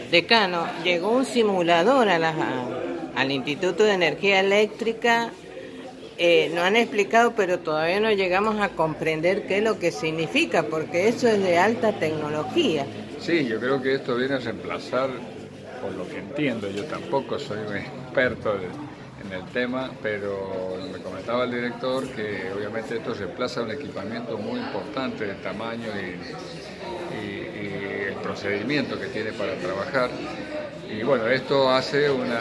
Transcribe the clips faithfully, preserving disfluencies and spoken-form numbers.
Decano, llegó un simulador a la, al Instituto de Energía Eléctrica. Eh, nos han explicado, pero todavía no llegamos a comprender qué es lo que significa, porque eso es de alta tecnología. Sí, yo creo que esto viene a reemplazar, por lo que entiendo, yo tampoco soy un experto de, en el tema, pero me comentaba el director que obviamente esto reemplaza un equipamiento muy importante de tamaño y, y, y el procedimiento que tiene para trabajar. Y bueno, esto hace una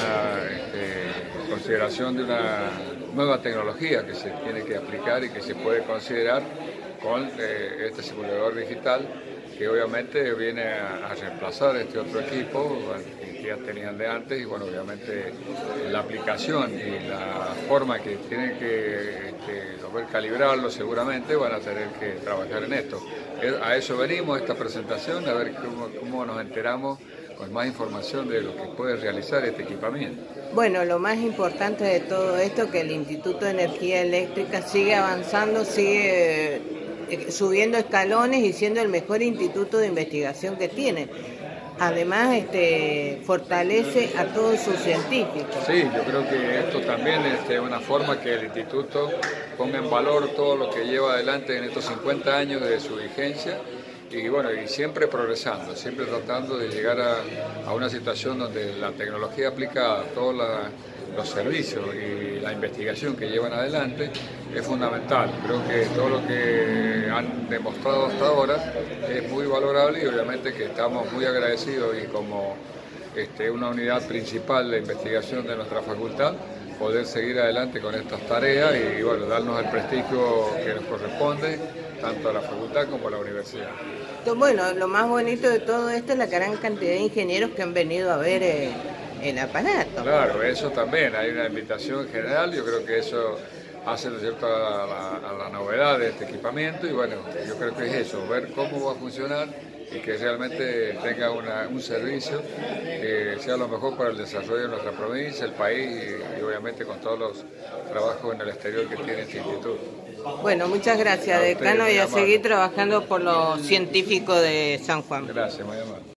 este, consideración de una nueva tecnología que se tiene que aplicar y que se puede considerar con eh, este simulador digital, que obviamente viene a, a reemplazar este otro equipo que ya tenían de antes, y bueno, obviamente la aplicación y la forma que tienen que este, lograr calibrarlo seguramente van a tener que trabajar en esto. A eso venimos, a esta presentación, a ver cómo, cómo nos enteramos con más información de lo que puede realizar este equipamiento. Bueno, lo más importante de todo esto es que el Instituto de Energía Eléctrica sigue avanzando, sigue eh, subiendo escalones y siendo el mejor instituto de investigación que tiene. Además, este, fortalece a todos sus científicos. Sí, yo creo que esto también es este, una forma que el instituto ponga en valor todo lo que lleva adelante en estos cincuenta años de su vigencia. Y bueno, y siempre progresando, siempre tratando de llegar a, a una situación donde la tecnología aplicada, todos la, los servicios y la investigación que llevan adelante es fundamental. Creo que todo lo que han demostrado hasta ahora es muy valorable y obviamente que estamos muy agradecidos, y como este, una unidad principal de investigación de nuestra facultad, poder seguir adelante con estas tareas y bueno, darnos el prestigio que nos corresponde, tanto a la facultad como a la universidad. Bueno, lo más bonito de todo esto es la gran cantidad de ingenieros que han venido a ver eh, el aparato. Claro, eso también, hay una invitación general, yo creo que eso hace, ¿no es cierto?, a la, a la novedad de este equipamiento, y bueno, yo creo que es eso, ver cómo va a funcionar y que realmente tenga una, un servicio que sea lo mejor para el desarrollo de nuestra provincia, el país y, y obviamente con todos los trabajos en el exterior que tiene este instituto. Bueno, muchas gracias, decano, y a seguir trabajando por los científicos de San Juan. Gracias, muy amable.